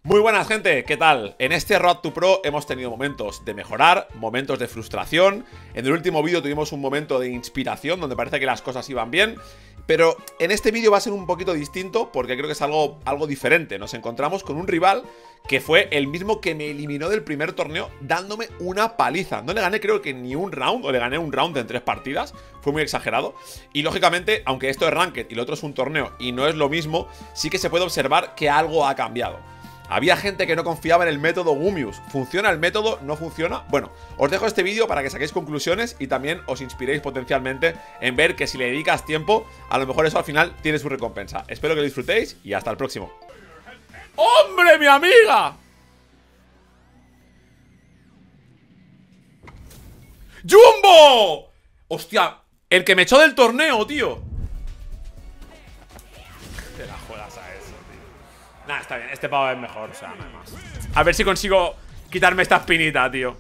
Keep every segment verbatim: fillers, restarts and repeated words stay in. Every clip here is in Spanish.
Muy buenas, gente, ¿qué tal? En este Road to Pro hemos tenido momentos de mejorar, momentos de frustración. En el último vídeo tuvimos un momento de inspiración donde parece que las cosas iban bien. Pero en este vídeo va a ser un poquito distinto porque creo que es algo, algo diferente. Nos encontramos con un rival que fue el mismo que me eliminó del primer torneo dándome una paliza. No le gané creo que ni un round, o le gané un round en tres partidas. Fue muy exagerado. Y lógicamente, aunque esto es Ranked y lo otro es un torneo y no es lo mismo, sí que se puede observar que algo ha cambiado. Había gente que no confiaba en el método Gumius. ¿Funciona el método? ¿No funciona? Bueno, os dejo este vídeo para que saquéis conclusiones y también os inspiréis potencialmente en ver que si le dedicas tiempo, a lo mejor eso al final tiene su recompensa. Espero que lo disfrutéis y hasta el próximo. ¡Hombre, mi amiga! ¡Jumbo! Hostia, el que me echó del torneo, tío. Te la juegas a eso, tío. Nah, está bien, este pavo es mejor, o sea, no hay más. A ver si consigo quitarme esta espinita, tío.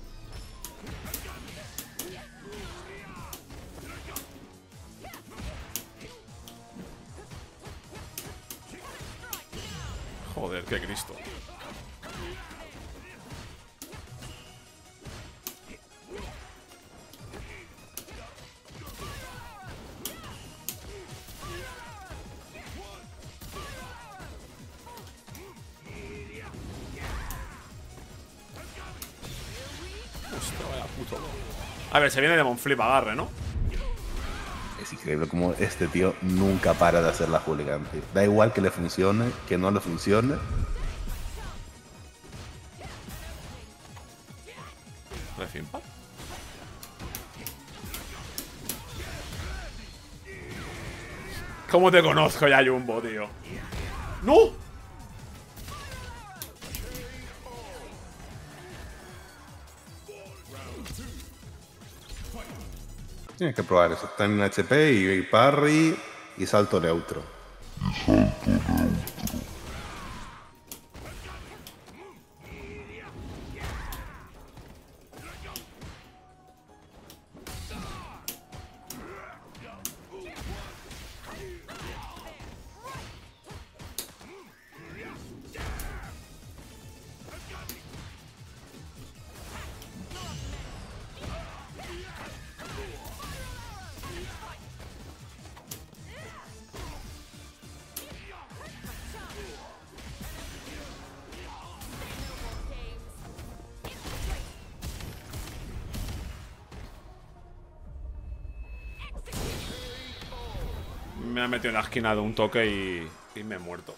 Joder, qué Cristo. Hostia, vaya puto loco. A ver, se viene Demon Flip, agarre, ¿no? Es increíble como este tío nunca para de hacer la hooligan, tío. Da igual que le funcione, que no le funcione. Refimpa. ¿Cómo te conozco ya, Jumbo, tío? ¡No! Tienes que probar eso. Está en H P y parry y salto neutro. Me ha metido en la esquina de un toque y, y me he muerto.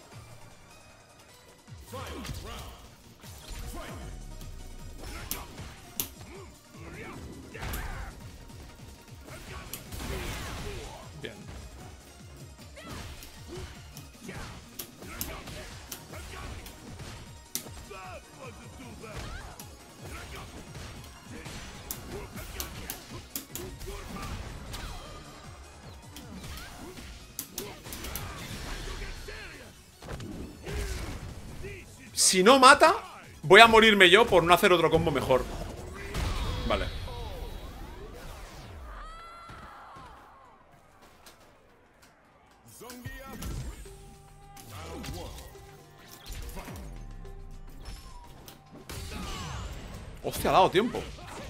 Bien. Si no mata, voy a morirme yo por no hacer otro combo mejor. Vale. Hostia, ha dado tiempo.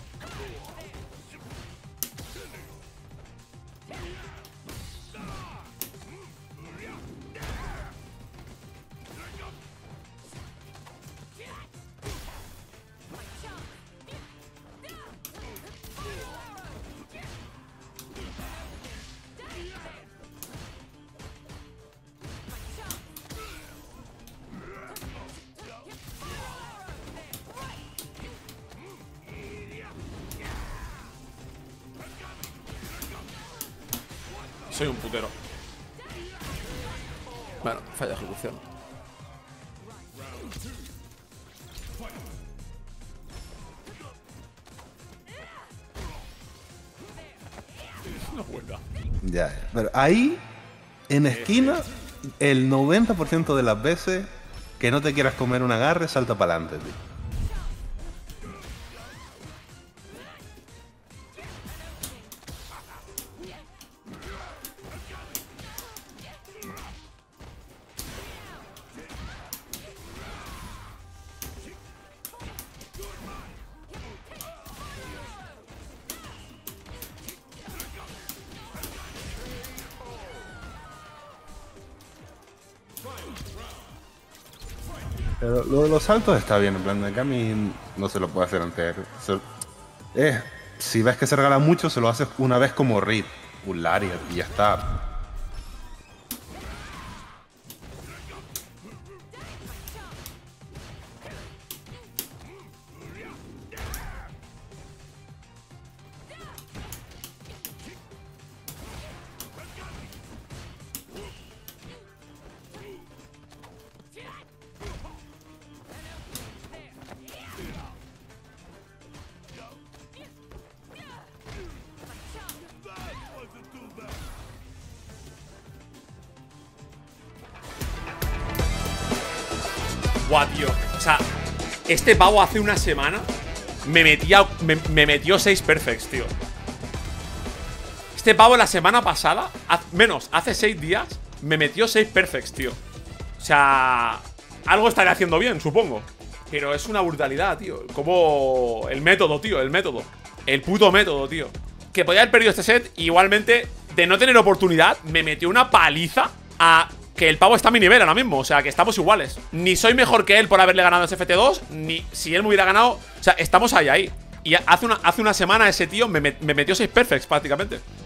Soy un putero. Bueno, falla ejecución. No vuelva. Ya, ya. Pero ahí, en esquina, el noventa por ciento de las veces que no te quieras comer un agarre, salta para adelante, tío. Pero lo de los saltos está bien, en plan de que a mí no se lo puede hacer entero. Se- eh, si ves que se regala mucho, se lo haces una vez como Reed, un Lariat y ya está. Buah, tío. O sea, este pavo hace una semana me metía, me, me metió seis perfects, tío. Este pavo la semana pasada, haz- menos, hace seis días, me metió seis perfects, tío. O sea, algo estaré haciendo bien, supongo. Pero es una brutalidad, tío. Como el método, tío, el método. El puto método, tío. Que podía haber perdido este set, igualmente, de no tener oportunidad, me metió una paliza a que el pavo está a mi nivel ahora mismo. O sea, que estamos iguales. Ni soy mejor que él por haberle ganado ese F T dos, ni si él me hubiera ganado. O sea, estamos ahí, ahí. Y hace una, hace una semana ese tío me, met- me metió seis perfects prácticamente.